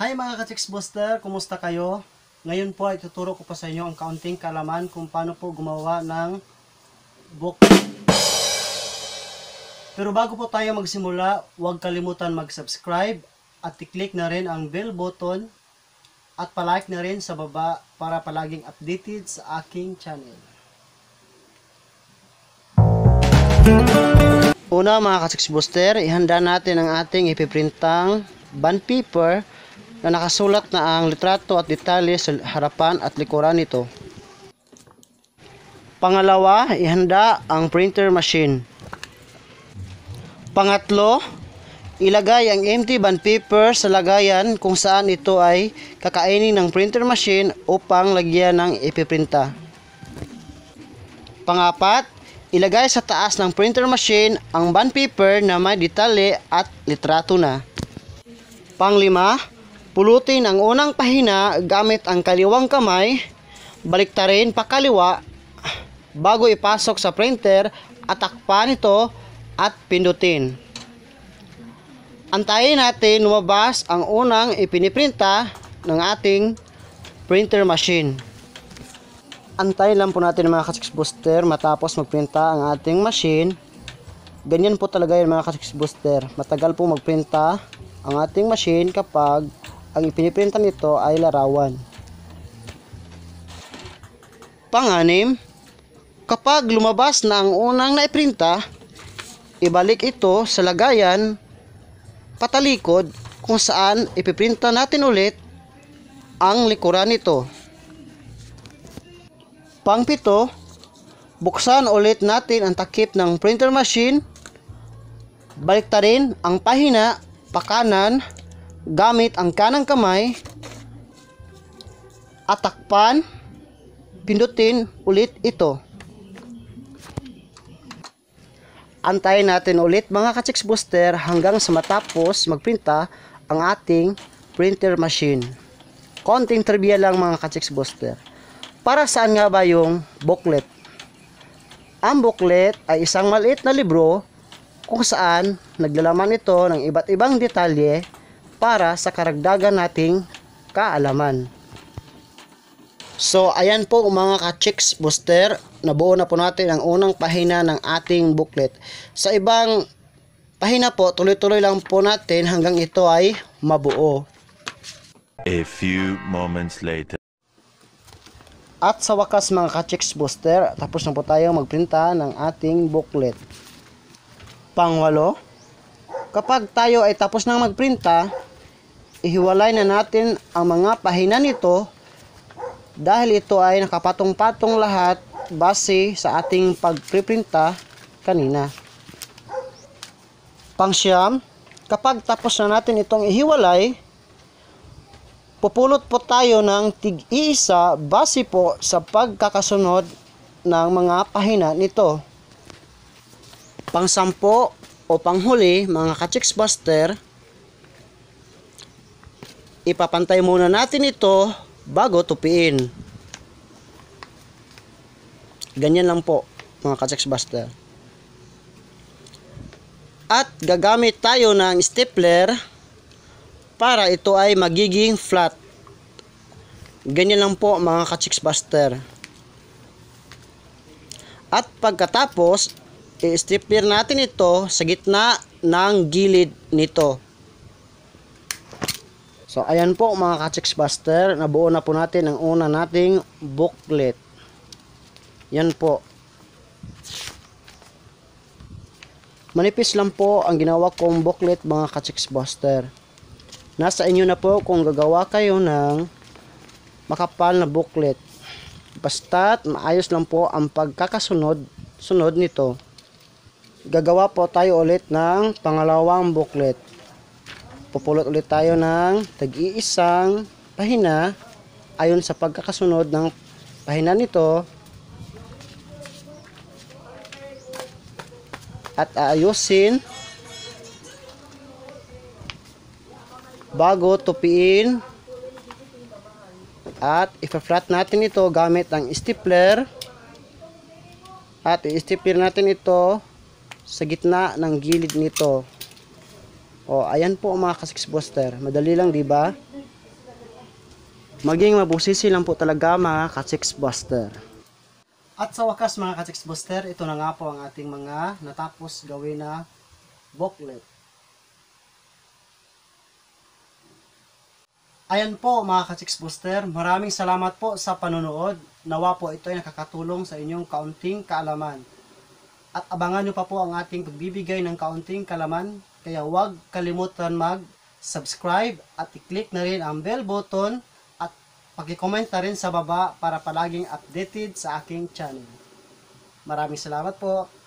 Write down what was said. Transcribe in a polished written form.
Hi mga ka-Chicks Booster, kumusta kayo? Ngayon po ay tuturo ko pa sa inyo ang kaunting kaalaman kung paano po gumawa ng book. Pero bago po tayo magsimula, huwag kalimutan mag-subscribe at i-click na rin ang bell button at palike na rin sa baba para palaging updated sa aking channel. Una mga ka-Chicks Booster, ihanda natin ang ating ipiprintang bond paper na nakasulat na ang litrato at detalye sa harapan at likuran nito. Pangalawa, ihanda ang printer machine. Pangatlo, ilagay ang empty bond paper sa lagayan kung saan ito ay kakainin ng printer machine upang lagyan ng ipiprinta. Pangapat, ilagay sa taas ng printer machine ang bond paper na may detalye at litrato na. Panglima, pulutin ang unang pahina gamit ang kaliwang kamay, baliktarin pakaliwa bago ipasok sa printer at takpan ito at pindutin. Antayin natin lumabas ang unang ipiniprinta ng ating printer machine. Antayin lang po natin mga ka-Chicks Booster matapos magprinta ang ating machine. Ganyan po talaga yun mga ka-Chicks Booster. Matagal po magprinta ang ating machine kapag ang ipiniprinta nito ay larawan. Panganim, kapag lumabas na ang unang naiprinta, ibalik ito sa lagayan patalikod kung saan ipiprinta natin ulit ang likuran nito. Pangpito, buksan ulit natin ang takip ng printer machine, baliktarin ang pahina pakanan gamit ang kanang kamay at takpan, pindutin ulit ito. Antayin natin ulit mga ka-Chicks Booster hanggang sa matapos magprinta ang ating printer machine. Konting trivia lang mga ka-Chicks Booster. Para saan nga ba yung booklet? Ang booklet ay isang maliit na libro kung saan naglalaman ito ng iba't ibang detalye para sa karagdagan nating kaalaman. So ayan po mga ka-Chicks Booster, nabuo na po natin ang unang pahina ng ating booklet. Sa ibang pahina po, tuloy-tuloy lang po natin hanggang ito ay mabuo. A few moments later. At sa wakas mga ka-Chicks Booster, tapos na po tayo magprinta ng ating booklet. Pangwalo, kapag tayo ay tapos nang magprinta, ihiwalay na natin ang mga pahina nito dahil ito ay nakapatong-patong lahat base sa ating pagpiprinta kanina. Pangsyam, kapag tapos na natin itong ihiwalay, pupulot po tayo ng tig-iisa base po sa pagkakasunod ng mga pahina nito. Pangsampo o panghuli mga ka-Chicks Booster, ipapantay muna natin ito bago tupiin. Ganyan lang po mga ka-Chicks Booster. At gagamit tayo ng stapler para ito ay magiging flat. Ganyan lang po mga ka-Chicks Booster. At pagkatapos, i-stapler natin ito sa gitna ng gilid nito. So ayan po mga ka-Chicks Booster, nabuo na po natin ang una nating booklet. Yan po. Manipis lang po ang ginawa kong booklet mga ka-Chicks Booster. Nasa inyo na po kung gagawa kayo ng makapal na booklet. Basta't maayos lang po ang pagkakasunod nito. Gagawa po tayo ulit ng pangalawang booklet. Pupulot ulit tayo ng tag-iisang pahina ayon sa pagkakasunod ng pahina nito at aayusin bago tupiin at i-flat natin ito gamit ang stapler at i-stapler natin ito sa gitna ng gilid nito. O, ayan po mga ka-Chicks Booster. Madali lang, di ba? Maging mabusisi lang po talaga mga ka-chicks buster. At sa wakas mga ka-chicks buster, ito na nga po ang ating mga natapos gawin na booklet. Ayan po mga ka-chicks buster, maraming salamat po sa panonood. Nawa po ito ay nakakatulong sa inyong kaunting kaalaman. At abangan nyo pa po ang ating pagbibigay ng kaunting kalaman. Kaya huwag kalimutan mag-subscribe at i-click na rin ang bell button at pag-comment na rin sa baba para palaging updated sa aking channel. Maraming salamat po.